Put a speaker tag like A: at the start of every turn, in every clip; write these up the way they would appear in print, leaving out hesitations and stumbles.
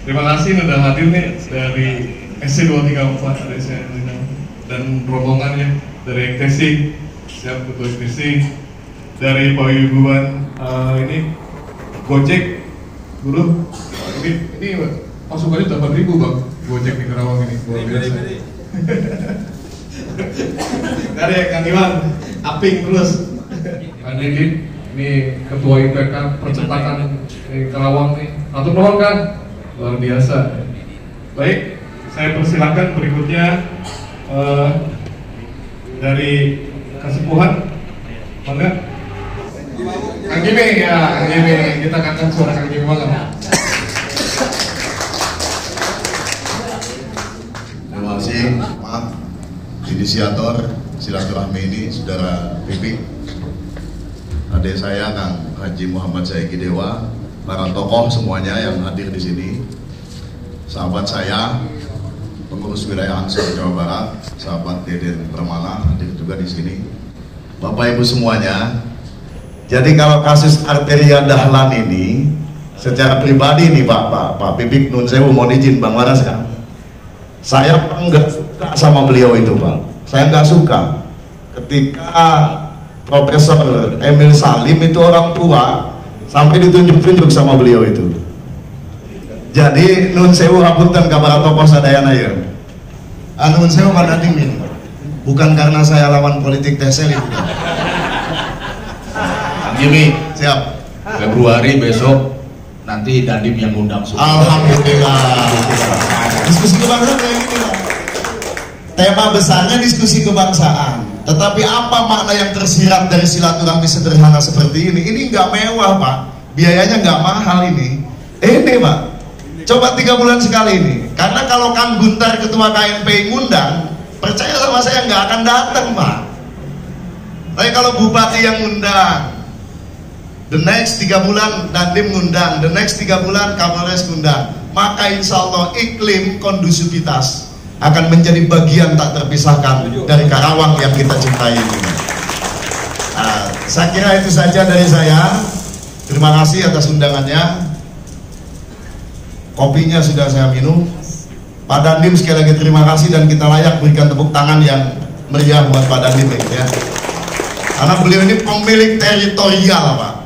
A: Terima kasih sudah hadir nih dari SC234 dari saya dan rombongannya dari EKTC, siap ketua EKTC, dari Pak Yuguban, ini Gojek, guru, ini pasukannya 8.000 bang, Gojek di Karawang ini, luar biasa. Dari Kang Iwan, aping terus. Kang Didin, ini ketua IPK percepatan di Karawang nih, atur nuhun kan? Luar biasa. Baik, saya persilakan berikutnya dari Kasepuhan, mangga. Kang Jimmy ya, Kang Jimmy, kita angkat suara Kang Jimmy mangga.
B: Terima kasih, maaf, inisiator silaturahmi ini, saudara Pipik, adik saya Kang Haji Muhammad Saiki Dewa, para tokoh semuanya yang hadir di sini, sahabat saya, pengurus wilayah Ansor Jawa Barat, sahabat Deden Permana hadir juga di sini, Bapak Ibu semuanya. Jadi kalau kasus Arteria Dahlan ini, secara pribadi nih Pak Pipik Nun Sewu, mohon izin Bang Waras kan, saya nggak suka sama beliau itu Pak, saya nggak suka ketika Profesor Emil Salim itu orang tua sampai ditunjuk-tunjuk sama beliau itu. Jadi nun sewu hapunten kabar tokoh sadayana ya. Nun sewu pada dingin. Bukan karena saya lawan politik tesel itu.
C: Kang Jimmy,
B: Siap.
C: Februari besok nanti Dandim yang undang semua.
B: Alhamdulillah. Diskusi kebangsaan kayak gini Pak. Tema besarnya diskusi kebangsaan. Tetapi apa makna yang tersirat dari silaturahmi sederhana seperti ini? Ini nggak mewah Pak, biayanya nggak mahal ini. Ini Pak, coba 3 bulan sekali ini. Karena kalau Kang Guntar ketua KNPI ngundang, percaya sama saya nggak akan datang Pak. Tapi kalau bupati yang ngundang, the next 3 bulan Dandim ngundang, the next 3 bulan Kapolres ngundang, maka insya Allah iklim kondusivitas akan menjadi bagian tak terpisahkan dari Karawang yang kita cintai ini. Nah, saya kira itu saja dari saya. Terima kasih atas undangannya. Kopinya sudah saya minum. Pak Dandim sekali lagi terima kasih, dan kita layak berikan tepuk tangan yang meriah buat Pak Dandim ya. Karena beliau ini pemilik teritorial Pak.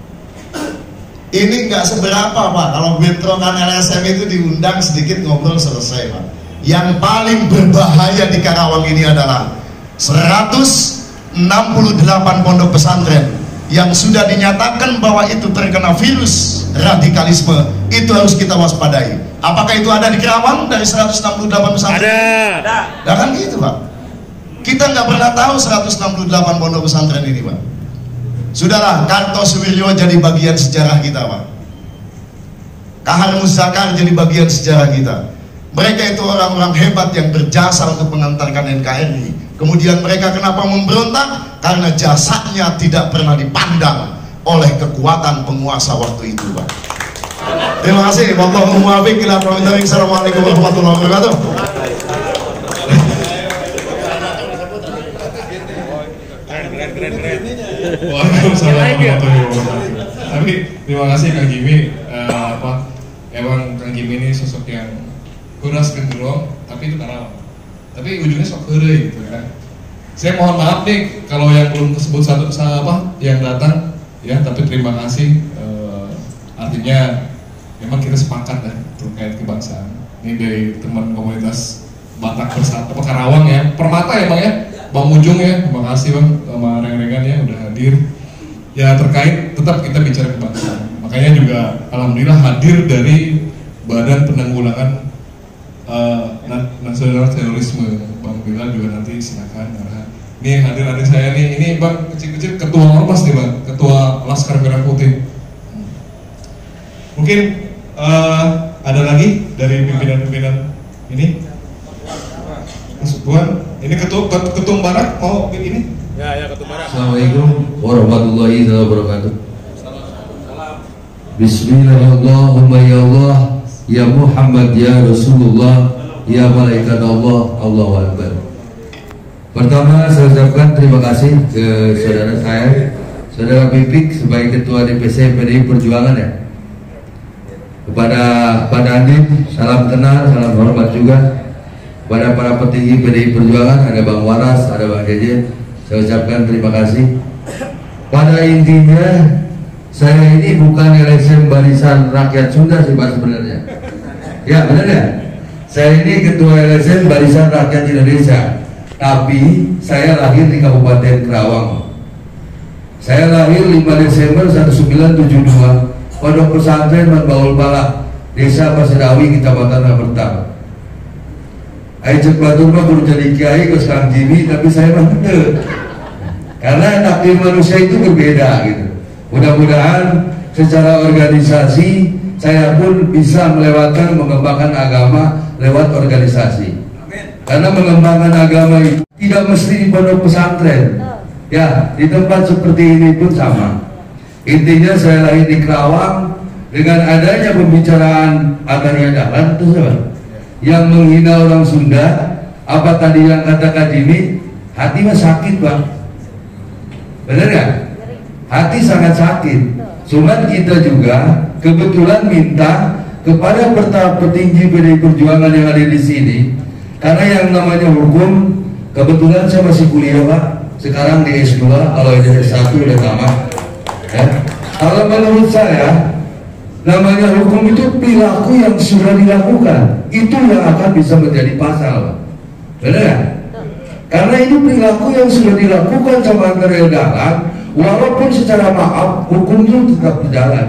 B: Ini nggak seberapa Pak. Kalau bentrokan LSM itu diundang sedikit ngobrol selesai Pak. Yang paling berbahaya di Karawang ini adalah 168 pondok pesantren yang sudah dinyatakan bahwa itu terkena virus radikalisme. Itu harus kita waspadai. Apakah itu ada di Karawang dari 168 pesantren? Ada. Nah kan gitu Pak. Kita nggak pernah tahu 168 pondok pesantren ini Pak. Sudahlah, Kartosuwiryo jadi bagian sejarah kita Pak. Kahar Muzakar jadi bagian sejarah kita. Mereka itu orang-orang hebat yang berjasa untuk mengantarkan NKRI. Kemudian mereka kenapa memberontak? Karena jasanya tidak pernah dipandang oleh kekuatan penguasa waktu itu Pak. Terima kasih. Wallahu muwaffiq ila aqwamit thoriq. Assalamualaikum warahmatullahi wabarakatuh.
A: Waalaikumsalam warahmatullahi wabarakatuh. Tapi terima kasih Kang Jimmy. Emang Kang Jimmy ini sosok yang kuras gendrong, tapi itu Karawang. Tapi ujungnya sok heureuy gitu kan. Saya mohon maaf nih kalau yang belum tersebut satu yang datang ya, tapi terima kasih. Artinya memang kita sepakat ya terkait kebangsaan. Ini dari teman komunitas Batak Bersatu Karawang ya, Permata ya Bang ya, Bang Ujung ya, terima kasih Bang sama Reng-Rengan ya udah hadir. Ya terkait tetap kita bicara kebangsaan. Makanya juga alhamdulillah hadir dari Badan Penanggulangan Nasional Terorisme, Bang Bilal juga nanti silakan. Ini hadir adik saya nih, ini Bang kecil-kecil ketua Ormas nih Bang, ketua Laskar Merah Putih. Mungkin ada lagi dari pimpinan-pimpinan ini. Tuan, ini ketum Barat mau ini?
D: Ya ketum Barat.
E: Assalamualaikum warahmatullahi wabarakatuh. Bismillahirrahmanirrahim. Ya Allah, ya Muhammad, ya Rasulullah, ya malaikat Allah, Allahu Akbar. Pertama saya ucapkan terima kasih ke saudara saya, saudara Pipik sebagai ketua DPC PDI Perjuangan ya. Kepada Pak Dandim, salam kenal, salam hormat juga. Kepada para petinggi PDI Perjuangan, ada Bang Waras, ada Bang Jeje, saya ucapkan terima kasih. Pada intinya, saya ini bukan LSM Barisan Rakyat Sunda sih Pak sebenarnya. Ya benar ya? Saya ini ketua LSM Barisan Rakyat Indonesia. Tapi saya lahir di Kabupaten Kerawang. Saya lahir 5 Desember 1972. Pondok pesantren Manbaul Balak, Desa Pasedawi, Kecamatan Amerta. Ayo batur mah baru jadi kiai ke Kang Jimmy, tapi saya mah gede. Karena takdir manusia itu berbeda gitu. Mudah-mudahan secara organisasi saya pun bisa melewatkan mengembangkan agama lewat organisasi. Karena mengembangkan agama itu tidak mesti di pondok pesantren. Ya, di tempat seperti ini pun sama. Intinya saya lahir di Kerawang, dengan adanya pembicaraan Ataria Dahlan itu yang menghina orang Sunda, apa tadi yang kata Kak Jimmy, hati mah sakit Bang. Benar ya? Hati sangat sakit. Cuman kita juga kebetulan minta kepada petinggi PDI Perjuangan yang ada di sini, karena yang namanya hukum, kebetulan saya masih kuliah Pak, sekarang di S2, kalau di S1 udah tamat. Ya. Kalau menurut saya, namanya hukum itu perilaku yang sudah dilakukan, itu yang akan bisa menjadi pasal, benar ya? Karena itu perilaku yang sudah dilakukan sama Ataria Dahlan, walaupun secara maaf hukum itu tetap berjalan.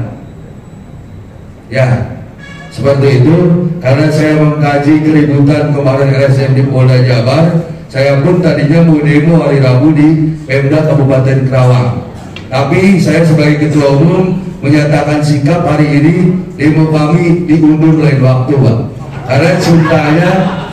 E: Ya, seperti itu. Karena saya mengkaji keributan kemarin LSM di Polda Jabar, saya pun tadinya mau demo hari Rabu di Pemda Kabupaten Kerawang. Tapi saya sebagai ketua umum menyatakan sikap hari ini demo kami diundur lain waktu Pak. Karena ceritanya,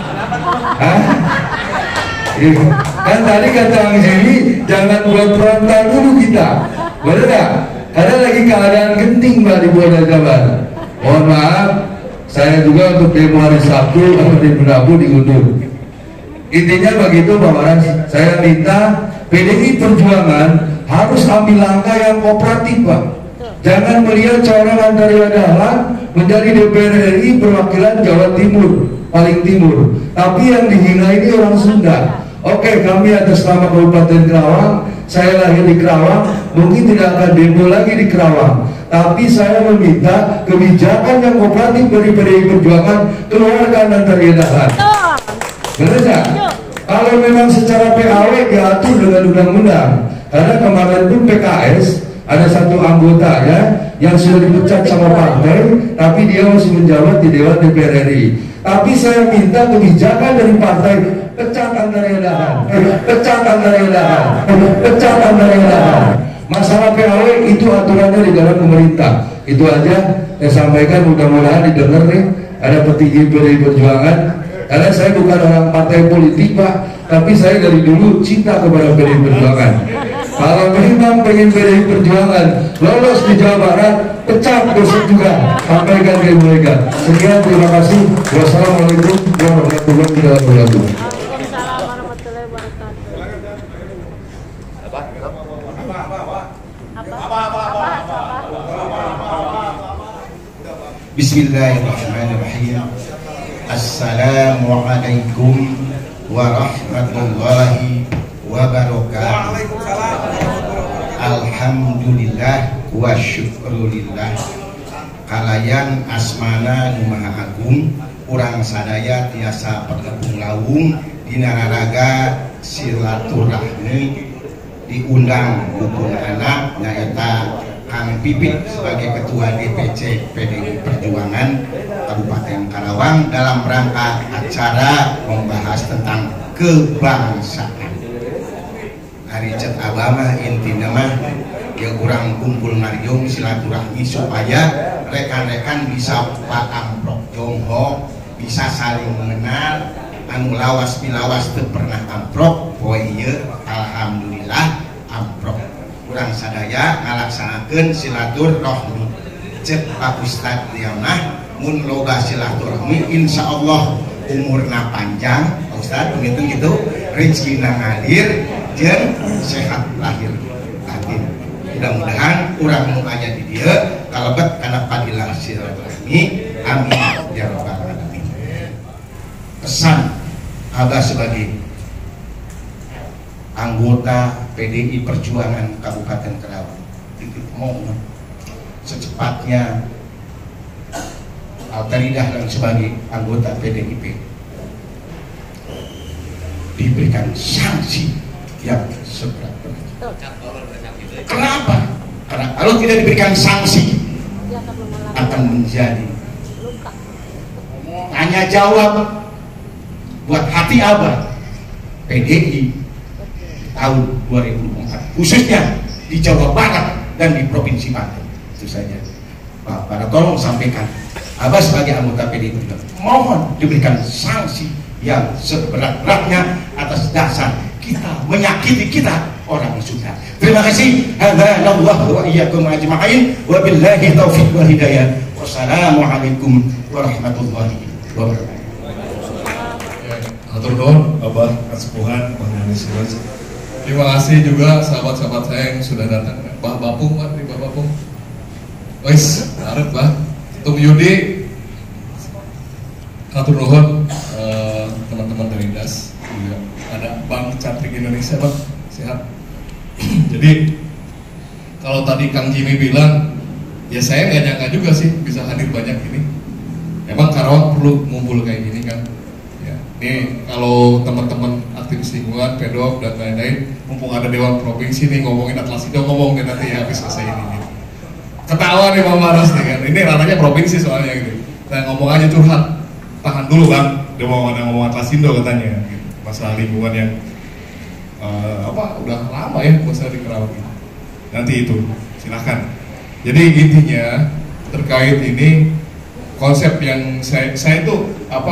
E: kan tadi kata Bang Jimmy jangan buat frontal dulu kita, benar nggak? Karena lagi keadaan genting Pak di Polda Jabar. Mohon maaf, saya juga untuk demo hari Sabtu atau di Rabu diundur. Intinya begitu Pak Waras, saya minta PDI Perjuangan harus ambil langkah yang kooperatif Pak. Jangan melihat seorang Ataria Dahlan menjadi DPR RI perwakilan Jawa Timur, paling timur, tapi yang dihina ini orang Sunda. Oke, kami atas nama Kabupaten Kerawang, saya lahir di Kerawang, mungkin tidak akan demo lagi di Kerawang, tapi saya meminta kebijakan yang kooperatif dari PDI Perjuangan keluarkan Ataria Dahlan. Benar nggak? Kalau memang secara PAW diatur dengan undang-undang. Karena kemarin pun PKS ada satu anggotanya yang sudah dipecat sama partai, tapi dia masih menjabat di Dewan DPR RI. Tapi saya minta kebijakan dari partai, pecat Ataria Dahlan, pecat Ataria Dahlan, pecat Ataria Dahlan. Masalah PAW itu aturannya di dalam pemerintah. Itu aja saya sampaikan, mudah-mudahan didengar nih. Ada petinggi PDI Perjuangan. Karena saya bukan orang partai politik Pak, tapi saya dari dulu cinta kepada PDI Perjuangan. Kalau memang pengen PDI Perjuangan lolos di Jawa Barat, pecat besok juga, sampaikan ke mereka. Sekian, terima kasih. Wassalamualaikum warahmatullahi wabarakatuh.
C: Bismillahirrahmanirrahim. Assalamualaikum warahmatullahi wabarakatuh. Alhamdulillah wa syukrulillah. Kalayan asmana nu maha agung, urang sadaya tiasa perkebung lawung dina raraga silaturahmi diundang hubung anak nyaeta Kang Pipit sebagai Ketua DPC PDI Perjuangan Kabupaten Karawang dalam rangka acara membahas tentang kebangsaan. Hari cet abama intina mah ya kurang kumpul ngariung silaturahmi supaya rekan-rekan bisa Pak Amprok Jongho bisa saling mengenal, anu lawas pilawas teu pernah amprok poe ieu alhamdulillah amprok. Kurang sadaya ngalaksanakeun silaturahmi cek Pak Ustad Diamah mun loba silaturahmi insyaallah umurna panjang Pak Ustad begitu gitu, rezekina ngalir jeung sehat lahir batin. Mudah-mudahan urang nu aya di dieu
D: kalebet karena padilah silaturahmi, amin ya rabbal alamin. Pesan Abah sebagai anggota PDI Perjuangan Kabupaten Karawang, mohon secepatnya Altaridah dan sebagai anggota PDIP diberikan sanksi yang seberat-beratnya. Kenapa? Karena kalau tidak diberikan sanksi akan menjadi tanya jawab buat hati Abah PDI tahun 2004, khususnya di Jawa Barat dan di Provinsi Banten. Itu saja Pak Para, tolong sampaikan Abah sebagai anggota PDI mohon diberikan sanksi yang seberat-beratnya atas dasar kita menyakiti kita orang Sunda. Terima kasih. Hadza wa iyyakum ajma'in wa billahi taufiq wal hidayah. Wassalamualaikum warahmatullahi wabarakatuh.
A: Hatur nuhun
F: Abah Kasepuhan Bang Siraj.
A: Terima kasih juga sahabat-sahabat saya yang sudah datang. Pak Bapung, Pak Bapung. Wis, arep Bah. Tung Yudi. Hatur nuhun teman-teman dari DAS. Juga ada Bang Cantik Indonesia, Bang. Sehat. Jadi kalau tadi Kang Jimmy bilang, ya saya nggak nyangka juga sih bisa hadir banyak ini. Emang Karawang perlu ngumpul kayak gini kan? Ya, ini kalau teman-teman aktivis lingkungan, pedok dan lain-lain, mumpung ada Dewan Provinsi nih ngomongin Atlasido, ngomongin nanti ya habis selesai ini. Gitu. Ketawa nih Mama Maras nih kan, ini ranahnya provinsi soalnya gitu. Nah ngomong aja curhat, tahan dulu Bang, dia mau ngomong Atlasido katanya. Gitu. Masalah lingkungan yang udah lama ya masalah di Karawang ini. Nanti itu silahkan. Jadi intinya terkait ini konsep yang saya itu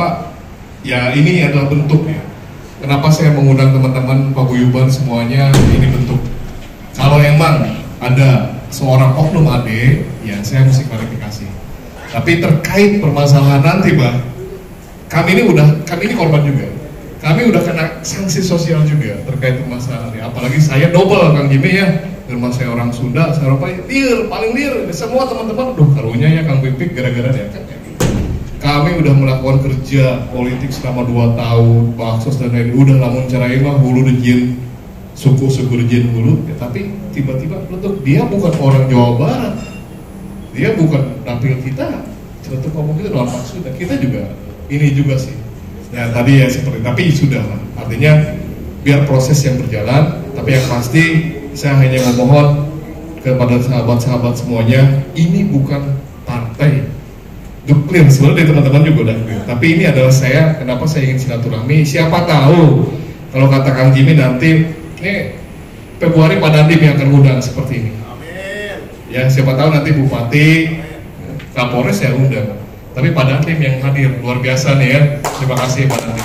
A: ya ini adalah bentuk ya. Kenapa saya mengundang teman-teman paguyuban semuanya ini bentuk. Kalau emang ada seorang oknum AD, ya saya mesti klarifikasi. Tapi terkait permasalahan nanti Bang, kami ini korban juga. Kami udah kena sanksi sosial juga terkait permasalahan ini. Apalagi saya double Kang Jimmy ya. Rumah saya orang Sunda, saya paling liar. Semua teman-teman, karunya ya Kang Pipik gara-gara dia kan. Kami udah melakukan kerja politik selama 2 tahun, baksos dan lain udah lamun cara mah hulu dejin, suku-suku dejin hulu. Ya, tapi tiba-tiba letuk dia bukan orang Jawa Barat, dia bukan dapil kita. Celutuk ngomong gitu dalam maksud kita juga ini juga sih. Ya tadi ya seperti, tapi sudah lah. Artinya biar proses yang berjalan, tapi yang pasti saya hanya memohon kepada sahabat-sahabat semuanya, ini bukan partai. Clear sebenarnya dari teman-teman juga udah clear. Tapi ini adalah saya, kenapa saya ingin silaturahmi. Siapa tahu kalau kata Kang Jimmy nanti ini Februari Pak Dandim yang akan undang seperti ini. Amin. Ya siapa tahu nanti Bupati, Kapolres saya undang. Tapi Pak Dandim yang hadir luar biasa nih ya. Terima kasih Pak Dandim.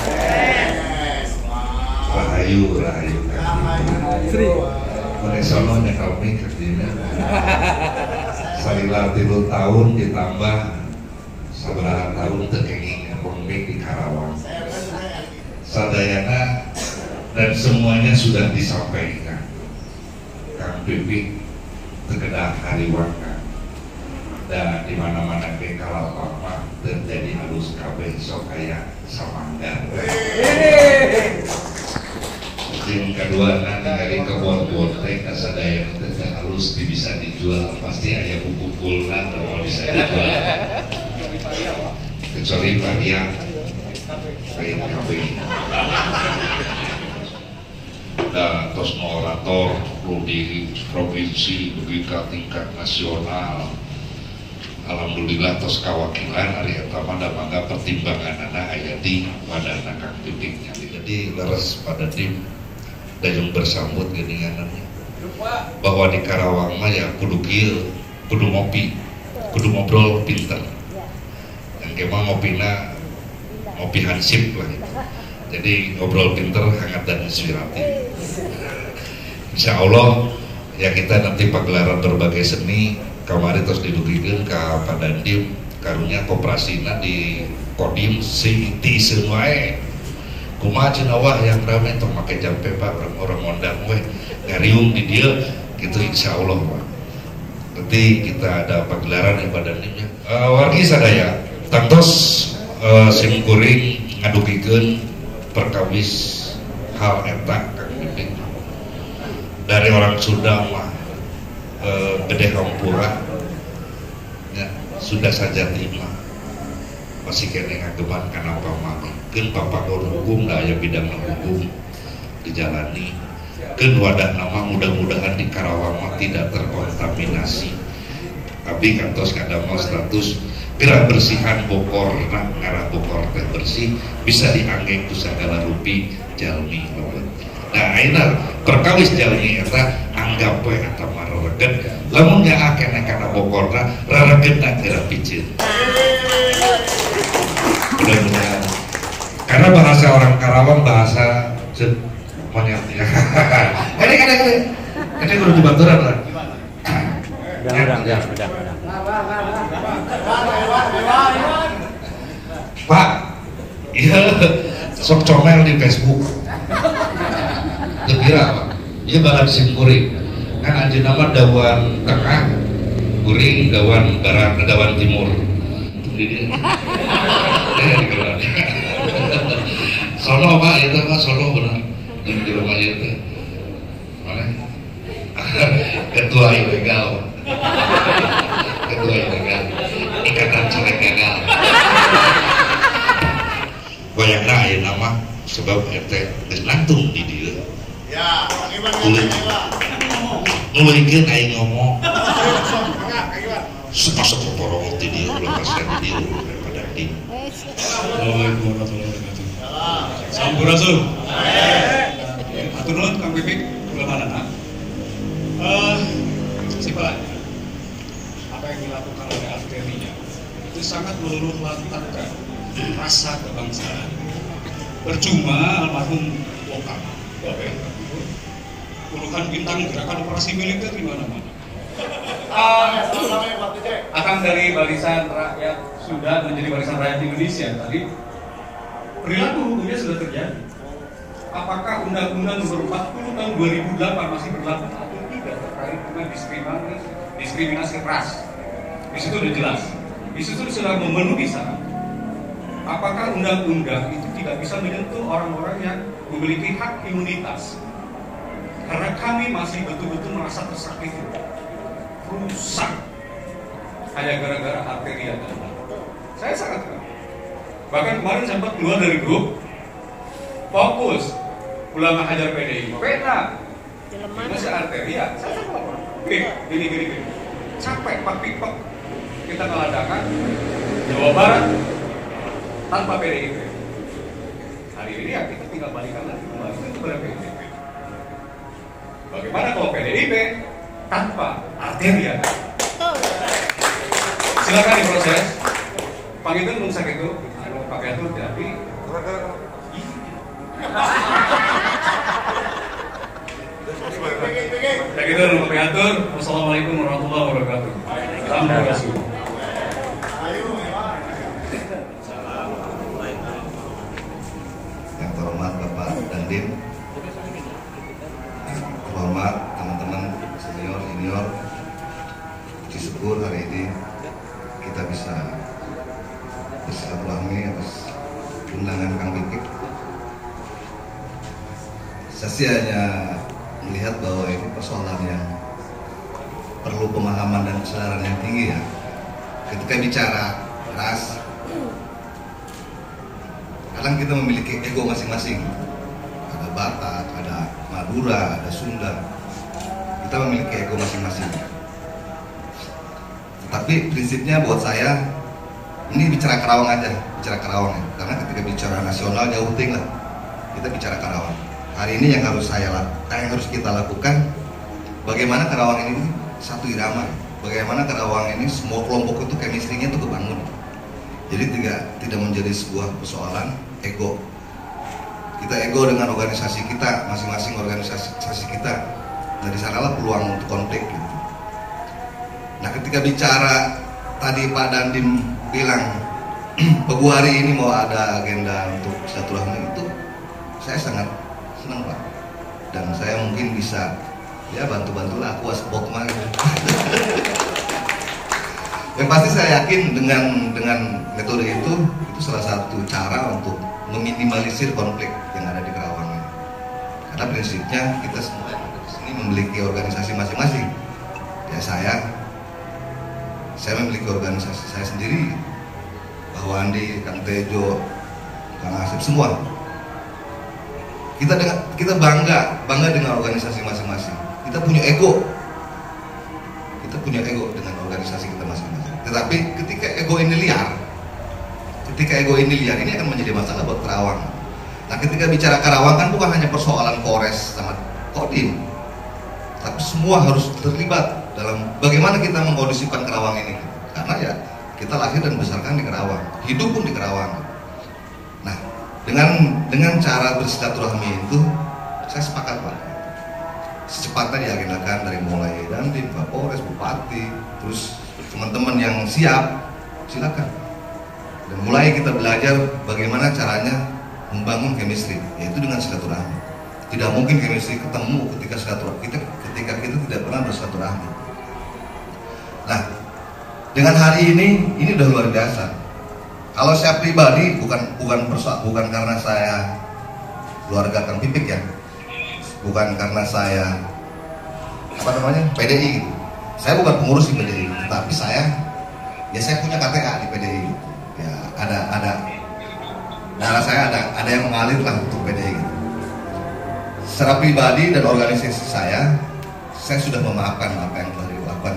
G: Rahayu Sri Menesono nyekalmi kerjanya Salila 3 tahun ditambah sabaraha tahun tekenging pemimpin di Karawang sadayana dan semuanya sudah disampaikan Kang Pipik tegedah hariwangka dan dimana-mana ke Kalapama terjadi halus kabeh sok aya samangga. Yang kedua dari kebon-kebon teh kasadaya teh halus bisa dijual pasti aya buku-bukulan kalau bisa dijual. Kecuali bagian kain kabeh. Dan terus orator di provinsi begitu tingkat nasional. Alhamdulillah tos kawakilan hari pertama dan mangga pertimbangan anak ayat di wadana Kang Pipiknya. Jadi leres pada tim dayung bersambut geninganannya bahwa di Karawang mah ya kudu kieu, kudu ngopi, kudu ngobrol pinter. Yang kemah ngopina ngopi hansip lah. Jadi ngobrol pinter, hangat dan inspiratif. Insya Allah ya kita nanti pagelaran berbagai seni kemarin terus didugikan ke Pak Dandim karunya kooperasinya di Kodim di semuanya kumaha cenah yang ramai untuk pakai jampe Pak orang ngondang weh ngariung di dia gitu insya Allah Pak. nanti kita ada pagelaran yang pada nimnya. Wargi sadaya, tangtos sim kuring ngadukikeun perkawis hal eta Kang Piping. Dari orang Sunda mah gede hampura, ya, sudah saja timah masih kena ngageman karena pamangkeun papagon hukum da aya bidang hukum dijalani keun wadah nama mudah-mudahan di Karawang mah tidak terkontaminasi tapi kantos kadamel status gerak bersihan Bogor ngarah Bogor teh bersih bisa dianggeng ku sagala rupi jalmi. Nah ayeuna perkawis jalmi eta anggap we eta mah rereged lamun nya akene kana Bogorna reregedna teu piceun. Mudah-mudahan karena bahasa orang Karawang bahasa monyet ya. Kade kudu dibaturan lah. Udah. Pak, iya sok comel di Facebook. Lebih apa? Iya bahan sim kuring. Kan aja nama dawan tengah, kuring dawan barat, dawan timur. Solo Pak, itu Pak Solo benar. Di rumah itu. Mana? Ketua ilegal. Ketua ilegal. Ikatan Celek Gagal. Bayangna aya nama sebab RT geus lantung di dieu. Ya, ngulikeun aing ngomong. Sepasok porong di dieu ulah pasang di dieu daripada di.
F: Assalamualaikum warahmatullahi wabarakatuh. Sampurasun. Atur nuhun Kang Pipik, kula manana. Sifatnya apa yang dilakukan oleh Arterinya itu sangat meluluh lantakan rasa kebangsaan. Percuma almarhum Wokam, puluhan bintang gerakan operasi militer di mana-mana.
H: Akan dari barisan rakyat sudah menjadi barisan rakyat Indonesia tadi perilaku hukumnya sudah terjadi. Apakah Undang-Undang Nomor 40 Tahun 2008 masih berlaku atau tidak terkait dengan diskriminasi ras? Di situ sudah jelas. Di situ sudah memenuhi syarat. Apakah undang-undang itu tidak bisa menyentuh orang-orang yang memiliki hak imunitas? Karena kami masih betul-betul merasa tersakiti, rusak, hanya gara-gara arteria dan saya sangat kenal. Bahkan kemarin sempat keluar dari grup fokus ulama hajar PDI peta masih arteria. Saya sangat gini capek pak pipek kita ngeladakan Jawa Barat tanpa PDIP. Hari ini ya kita tinggal balikan lagi kembali kepada PDIP. Bagaimana kalau PDIP tanpa arteria? Silakan diproses. Panggil itu sakit itu, pakai itu tapi. Ya gitu, pakai atur. Wassalamualaikum warahmatullahi wabarakatuh. Sampurasun.
B: Yang terhormat Bapak Dandim, terhormat teman-teman senior, puji syukur hari ini kita bisa bersilaturahmi atas undangan Kang Pipik. Saya sih hanya melihat bahwa ini persoalan yang perlu pemahaman dan kesadaran yang tinggi ya. Ketika bicara ras, kadang kita memiliki ego masing-masing. Ada Batak, ada Madura, ada Sunda. Kita memiliki ego masing-masing. Tapi prinsipnya buat saya, ini bicara Karawang aja, bicara Karawang ya. Karena ketika bicara nasional jauh tinggi lah. Kita bicara Karawang. Hari ini yang harus kita lakukan, bagaimana Karawang ini satu irama. Bagaimana Karawang ini semua kelompok itu chemistry-nya itu kebangun. Jadi tidak menjadi sebuah persoalan ego. Kita ego dengan organisasi kita, masing-masing organisasi kita. Dari sanalah peluang untuk konflik gitu. Nah ketika bicara tadi Pak Dandim bilang Februari ini mau ada agenda untuk silaturahmi itu, saya sangat senang Pak. Dan saya mungkin bisa
I: Ya bantu-bantulah aku asbok mah. Yang pasti saya yakin dengan metode itu salah satu cara untuk meminimalisir konflik yang ada di Karawang ini. Karena prinsipnya kita semua yang ada di sini memiliki organisasi masing-masing. Ya saya memiliki organisasi saya sendiri. Bahwa Andi, Kang Tejo, Kang Asep semua. Kita bangga dengan organisasi masing-masing. Kita punya ego dengan organisasi kita masing-masing. Tetapi ketika ego ini liar, ini akan menjadi masalah buat Karawang. Nah, ketika bicara Karawang kan bukan hanya persoalan Polres sama Kodim, tapi semua harus terlibat dalam bagaimana kita mengkondisikan Karawang ini. Karena ya kita lahir dan besarkan di Karawang, hidup pun di Karawang. Nah, dengan cara bersilaturahmi itu, saya sepakat Pak. Secepatnya diagendakan dari mulai Dandim, Pak Polres, Bupati, terus teman-teman yang siap, silakan. Dan mulai kita belajar bagaimana caranya membangun chemistry, yaitu dengan silaturahmi. Tidak mungkin chemistry ketemu ketika kita tidak pernah bersilaturahmi. Nah, dengan hari ini udah luar biasa. Kalau saya pribadi bukan karena saya keluarga Kang Pipik ya, bukan karena saya PDI gitu. Saya bukan pengurus di PDI, tapi saya punya KTA di PDI. Ya ada darah saya ada yang mengalir lah untuk PDI gitu. Secara pribadi dan organisasi saya sudah memaafkan apa yang telah dilakukan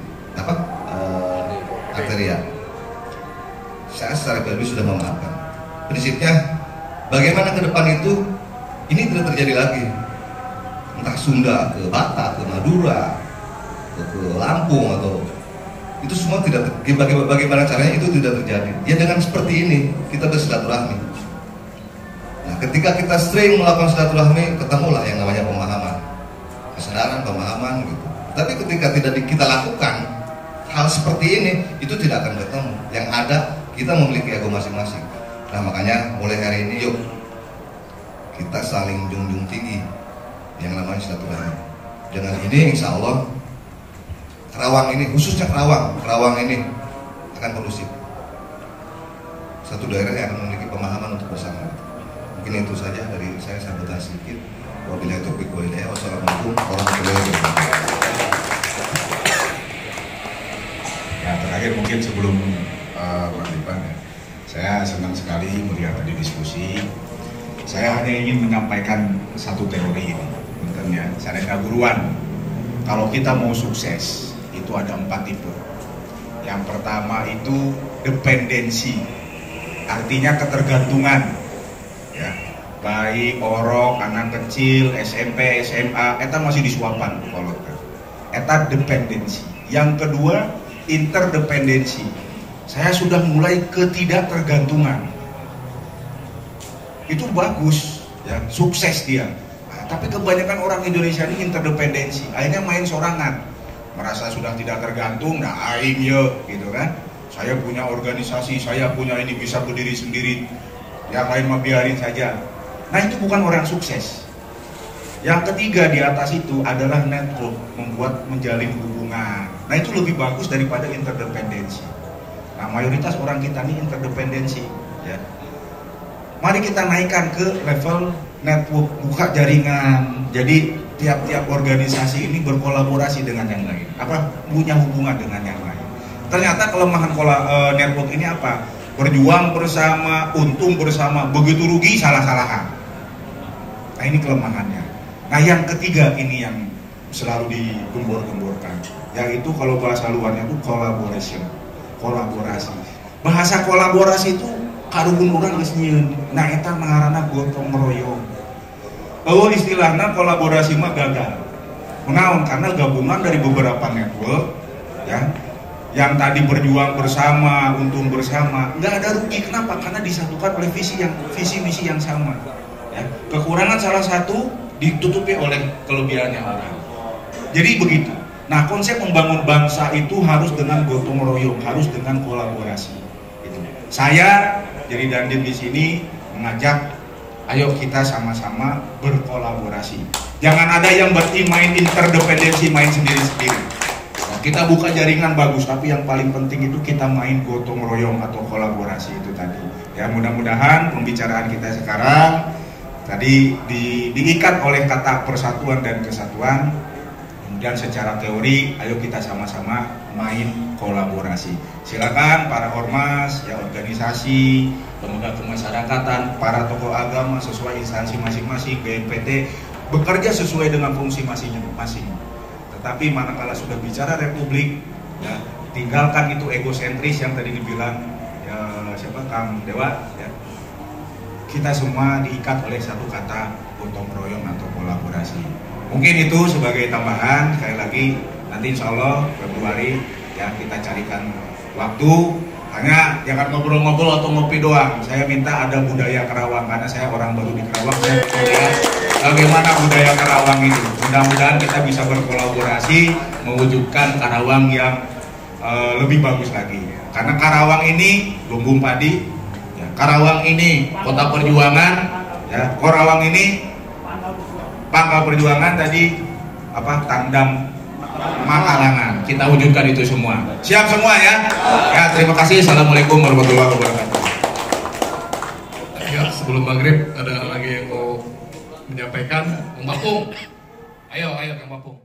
I: Arteria. Saya secara pribadi sudah memaafkan. Prinsipnya bagaimana ke depan itu ini tidak terjadi lagi. Entah Sunda ke Batak, ke Madura, ke Lampung atau itu semua tidak. Bagaimana caranya itu tidak terjadi? Ya dengan seperti ini kita bersilaturahmi. Nah, ketika kita sering melakukan silaturahmi, ketemulah yang namanya pemahaman, kesadaran, pemahaman gitu. Tapi ketika tidak kita lakukan hal seperti ini, itu tidak akan ketemu. Yang ada kita memiliki ego masing-masing. Nah, makanya mulai hari ini yuk kita saling junjung tinggi yang namanya silaturahmi. Dengan ini insya Allah Karawang ini, khususnya Karawang ini akan kondusif. Satu daerah yang akan memiliki pemahaman untuk bersama. Mungkin itu saja dari saya sampaikan sedikit. Wabillahi taufiq wal hidayah. Wassalamualaikum warahmatullahi wabarakatuh.
J: Ya, terakhir mungkin sebelum Bang Dipan ya, saya senang sekali melihat tadi diskusi. Saya hanya ingin menyampaikan satu teori ini, benarnya saya guruan. Kalau kita mau sukses itu ada 4 tipe. Yang pertama itu dependensi, artinya ketergantungan. Ya, bayi, orok, anak kecil, SMP, SMA, eta masih disuapan kalau eta dependensi. Yang kedua interdependensi. Saya sudah mulai ketidaktergantungan. Itu bagus, ya, sukses dia. Nah, tapi kebanyakan orang Indonesia ini interdependensi, akhirnya main sorangan, merasa sudah tidak tergantung. Nah, aing ya, gitu kan? Saya punya organisasi, saya punya ini bisa berdiri sendiri, yang lain mah biarin saja. Nah, itu bukan orang sukses. Yang ketiga di atas itu adalah network, membuat menjalin hubungan. Nah, itu lebih bagus daripada interdependensi. Nah, mayoritas orang kita ini interdependensi, ya. Mari kita naikkan ke level network, buka jaringan. Jadi tiap-tiap organisasi ini berkolaborasi dengan yang lain, punya hubungan dengan yang lain. Ternyata kelemahan network ini apa? Berjuang bersama, untung bersama, begitu rugi salah-salahan. Nah, ini kelemahannya. Nah, yang ketiga ini yang selalu digembor-gemborkan, yaitu kalau bahasa luarnya itu collaboration, kolaborasi. Bahasa kolaborasi itu karuhun orang geus nyieun. Nah, eta ngaranna gotong royong. Istilahnya kolaborasi mah gagal. Menaon karena gabungan dari beberapa network, ya, yang tadi berjuang bersama, untung bersama, nggak ada rugi. Kenapa? Karena disatukan oleh visi misi yang sama. Ya. Kekurangan salah satu ditutupi oleh kelebihannya orang. Jadi begitu. Nah, konsep membangun bangsa itu harus dengan gotong royong, harus dengan kolaborasi. Itu. Saya jadi Dandim di sini mengajak, ayo kita sama-sama berkolaborasi. Jangan ada yang main interdependensi, main sendiri-sendiri. Nah, kita buka jaringan bagus, tapi yang paling penting itu kita main gotong royong atau kolaborasi itu tadi. Ya, mudah-mudahan pembicaraan kita sekarang tadi diikat oleh kata persatuan dan kesatuan. Kemudian secara teori, ayo kita sama-sama main kolaborasi. Silakan para ormas, ya organisasi, lembaga kemasyarakatan, para tokoh agama sesuai instansi masing-masing, BNPT bekerja sesuai dengan fungsi masing-masing. Tetapi manakala sudah bicara republik, ya tinggalkan itu egosentris yang tadi dibilang ya, siapa Kang Dewa, ya. Kita semua diikat oleh satu kata gotong royong atau kolaborasi. Mungkin itu sebagai tambahan. Sekali lagi nanti insya Allah Februari ya kita carikan waktu. Hanya jangan ngobrol-ngobrol atau ngopi doang. Saya minta ada budaya Karawang karena saya orang baru di Karawang. Saya mau lihat bagaimana budaya Karawang itu. Mudah-mudahan kita bisa berkolaborasi mewujudkan Karawang yang lebih bagus lagi. Karena Karawang ini lumbung padi, ya, Karawang ini kota perjuangan, ya, Karawang ini pangkal perjuangan tadi apa Tandang Makalangan. Kita wujudkan itu semua. Siap semua ya? Ya, terima kasih. Assalamualaikum warahmatullahi wabarakatuh.
A: Ya, sebelum maghrib ada lagi yang mau menyampaikan, Kang Bapung. Ayo Kang Bapung.